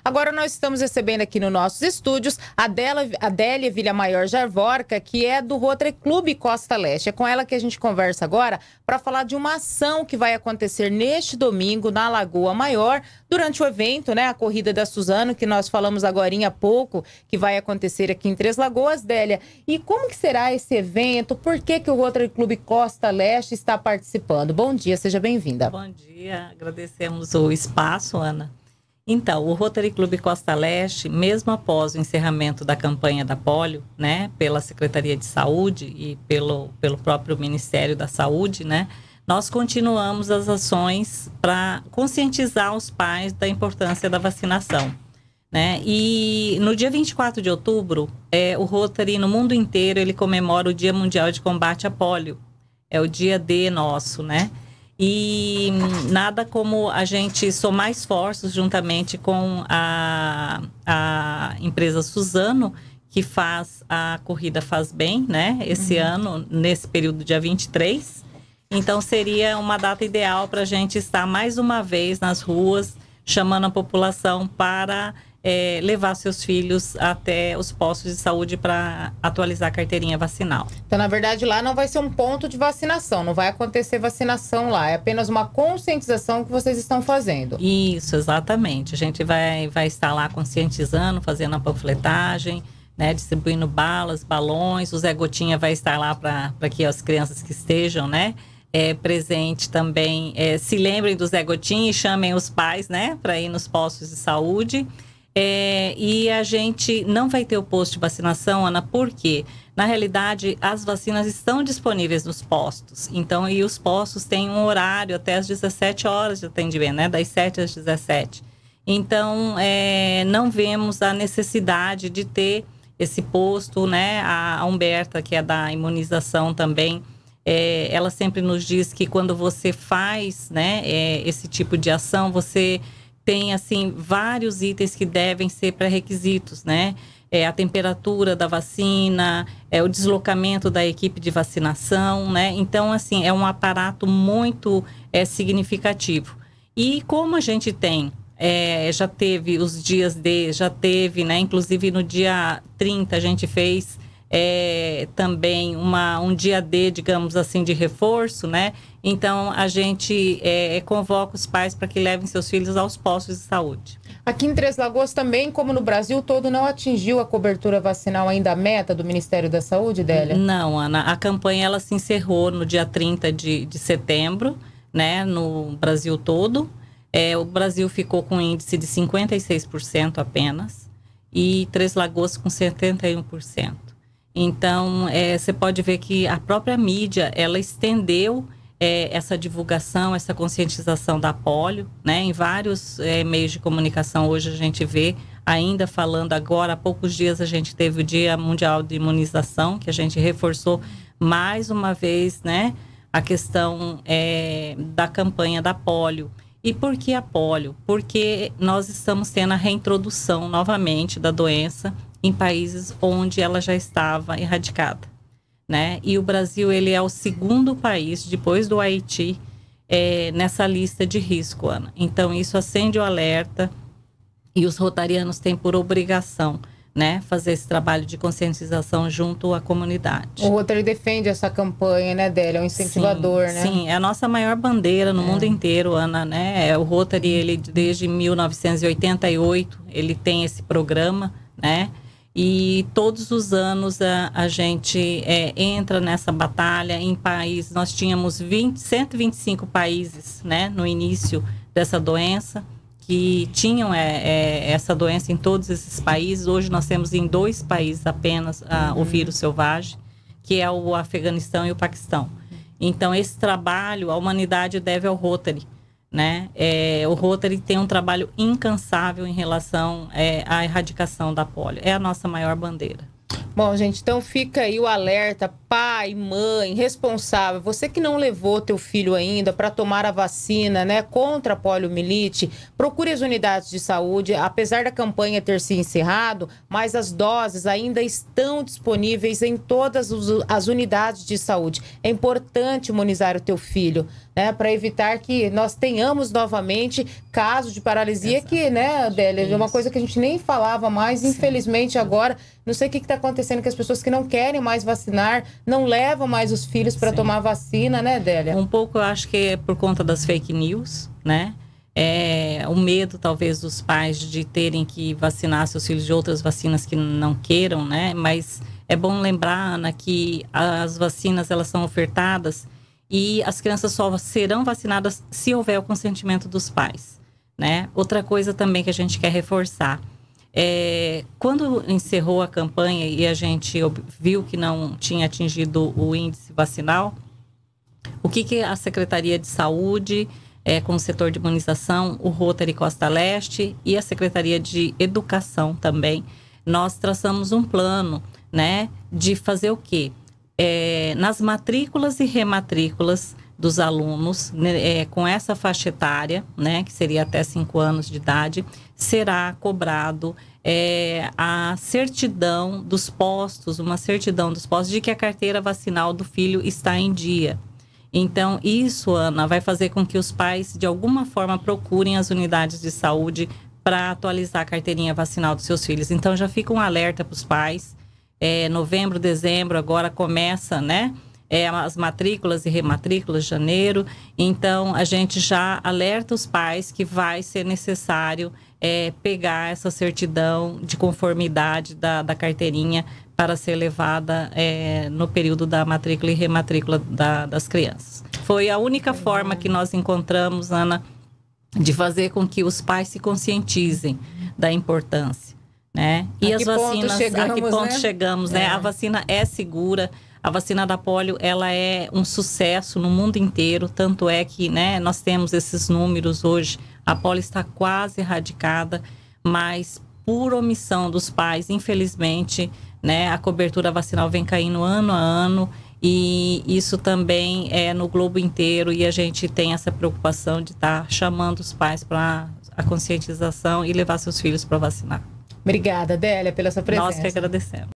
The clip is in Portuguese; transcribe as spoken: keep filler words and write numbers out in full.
Agora nós estamos recebendo aqui nos nossos estúdios a Adélia Villamaior Jarvorca, que é do Rotary Clube Costa Leste. É com ela que a gente conversa agora para falar de uma ação que vai acontecer neste domingo na Lagoa Maior, durante o evento, né, a Corrida da Suzano, que nós falamos agorinha há pouco, que vai acontecer aqui em Três Lagoas, Délia. E como que será esse evento? Por que que o Rotary Clube Costa Leste está participando? Bom dia, seja bem-vinda. Bom dia, agradecemos o espaço, Ana. Então, o Rotary Clube Costa Leste, mesmo após o encerramento da campanha da polio, né, pela Secretaria de Saúde e pelo, pelo próprio Ministério da Saúde, né, nós continuamos as ações para conscientizar os pais da importância da vacinação, né? E no dia vinte e quatro de outubro, é, o Rotary, no mundo inteiro, ele comemora o Dia Mundial de Combate à Polio. É o dia D nosso, né? E nada como a gente somar esforços juntamente com a, a empresa Suzano, que faz a corrida Faz Bem, né? Esse uhum. ano, nesse período, dia vinte e três. Então, seria uma data ideal para a gente estar mais uma vez nas ruas, chamando a população para é, levar seus filhos até os postos de saúde para atualizar a carteirinha vacinal. Então, na verdade, lá não vai ser um ponto de vacinação, não vai acontecer vacinação lá, é apenas uma conscientização que vocês estão fazendo. Isso, exatamente. A gente vai, vai estar lá conscientizando, fazendo a panfletagem, né, distribuindo balas, balões. O Zé Gotinha vai estar lá para que as crianças que estejam, né, É, presente também, é, se lembrem do Zé Gotinha e chamem os pais, né, para ir nos postos de saúde. É, e a gente não vai ter o posto de vacinação, Ana, porque, na realidade, as vacinas estão disponíveis nos postos. Então, e os postos têm um horário até às dezessete horas de atendimento, né, das sete às dezessete. Então, é, não vemos a necessidade de ter esse posto, né. A, a Humberta, que é da imunização também, É, ela sempre nos diz que quando você faz, né, é, esse tipo de ação, você tem, assim, vários itens que devem ser pré-requisitos, né? É, a temperatura da vacina, é, o deslocamento da equipe de vacinação, né? Então, assim, é um aparato muito é, significativo. E como a gente tem, é, já teve os dias D, já teve, né? Inclusive no dia trinta a gente fez... É, também uma, um dia D, digamos assim, de reforço, né? Então, a gente é, convoca os pais para que levem seus filhos aos postos de saúde. Aqui em Três Lagoas também, como no Brasil todo, não atingiu a cobertura vacinal ainda a meta do Ministério da Saúde, Délia? Não, Ana. A campanha, ela se encerrou no dia trinta de, de setembro, né? No Brasil todo. É, o Brasil ficou com um índice de cinquenta e seis por cento apenas e Três Lagoas com setenta e um por cento. Então, é, você pode ver que a própria mídia, ela estendeu é, essa divulgação, essa conscientização da polio, né? Em vários é, meios de comunicação hoje a gente vê, ainda falando agora, há poucos dias a gente teve o Dia Mundial de Imunização, que a gente reforçou mais uma vez, né? A questão é, da campanha da polio. E por que a polio? Porque nós estamos tendo a reintrodução novamente da doença em países onde ela já estava erradicada, né? E o Brasil, ele é o segundo país, depois do Haiti, é, nessa lista de risco, Ana. Então, isso acende o alerta e os rotarianos têm por obrigação, né, fazer esse trabalho de conscientização junto à comunidade. O Rotary defende essa campanha, né, Délia? É um incentivador, sim, né? Sim, é a nossa maior bandeira no é. mundo inteiro, Ana, né? O Rotary, ele, desde mil novecentos e oitenta e oito, ele tem esse programa, né? E todos os anos a, a gente é, entra nessa batalha em países. Nós tínhamos vinte, cento e vinte e cinco países, né, no início dessa doença, que tinham é, é, essa doença em todos esses países. Hoje nós temos em dois países apenas a, o vírus selvagem, que é o Afeganistão e o Paquistão. Então, esse trabalho a humanidade deve ao Rotary, né? É, o Rotary tem um trabalho incansável em relação é, à erradicação da polio. É a nossa maior bandeira. Bom, gente, então fica aí o alerta pai, mãe, responsável, você que não levou teu filho ainda para tomar a vacina, né, contra a poliomielite, procure as unidades de saúde. Apesar da campanha ter se encerrado, mas as doses ainda estão disponíveis em todas as unidades de saúde. É importante imunizar o teu filho, né, para evitar que nós tenhamos novamente casos de paralisia. Exato. Que, né, Adélia, é uma coisa que a gente nem falava mais, sim. Infelizmente agora, não sei o que está acontecendo, que as pessoas que não querem mais vacinar não levam mais os filhos para tomar vacina, né, Adélia? Um pouco eu acho que é por conta das fake news, né? É, o medo talvez dos pais de terem que vacinar seus filhos de outras vacinas que não queiram, né? Mas é bom lembrar, Ana, que as vacinas elas são ofertadas e as crianças só serão vacinadas se houver o consentimento dos pais, né? Outra coisa também que a gente quer reforçar, é, quando encerrou a campanha e a gente viu que não tinha atingido o índice vacinal, o que, que a Secretaria de Saúde, é, com o setor de imunização, o Rotary Costa Leste e a Secretaria de Educação também, nós traçamos um plano, né, de fazer o quê? É, nas matrículas e rematrículas dos alunos, né, é, com essa faixa etária, né, que seria até cinco anos de idade, será cobrado é, a certidão dos postos, uma certidão dos postos de que a carteira vacinal do filho está em dia. Então, isso, Ana, vai fazer com que os pais, de alguma forma, procurem as unidades de saúde para atualizar a carteirinha vacinal dos seus filhos. Então, já fica um alerta para os pais. É, novembro, dezembro, agora começa, né? É, as matrículas e rematrículas de janeiro. Então, a gente já alerta os pais que vai ser necessário é, pegar essa certidão de conformidade da, da carteirinha para ser levada é, no período da matrícula e rematrícula da, das crianças. Foi a única uhum. forma que nós encontramos, Ana, de fazer com que os pais se conscientizem da importância, né? E a as vacinas, chegamos, a que ponto né? chegamos, né? É. A vacina é segura. A vacina da polio, ela é um sucesso no mundo inteiro, tanto é que, né, nós temos esses números hoje, a polio está quase erradicada, mas por omissão dos pais, infelizmente, né, a cobertura vacinal vem caindo ano a ano, e isso também é no globo inteiro, e a gente tem essa preocupação de estar tá chamando os pais para a conscientização e levar seus filhos para vacinar. Obrigada, Adélia, pela sua presença. Nós que agradecemos.